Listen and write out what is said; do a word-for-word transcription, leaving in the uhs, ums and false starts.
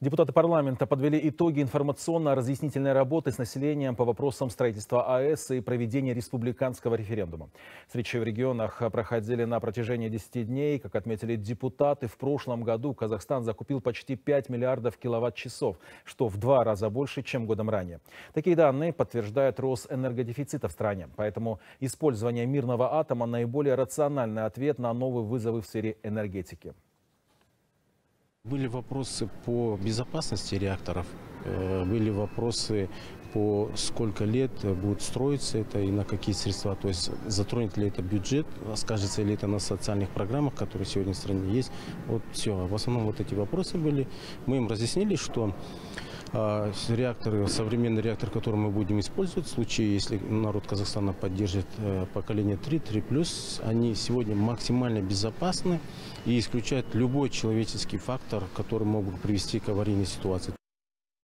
Депутаты парламента подвели итоги информационно-разъяснительной работы с населением по вопросам строительства АЭС и проведения республиканского референдума. Встречи в регионах проходили на протяжении десяти дней. Как отметили депутаты, в прошлом году Казахстан закупил почти пять миллиардов киловатт-часов, что в два раза больше, чем годом ранее. Такие данные подтверждают рост энергодефицита в стране. Поэтому использование мирного атома – наиболее рациональный ответ на новые вызовы в сфере энергетики. Были вопросы по безопасности реакторов, были вопросы по сколько лет будет строиться это и на какие средства, то есть затронет ли это бюджет, скажется ли это на социальных программах, которые сегодня в стране есть. Вот все, в основном вот эти вопросы были. Мы им разъяснили, что реакторы, современный реактор, который мы будем использовать, в случае, если народ Казахстана поддержит поколение три, три плюс, они сегодня максимально безопасны и исключают любой человеческий фактор, который мог привести к аварийной ситуации.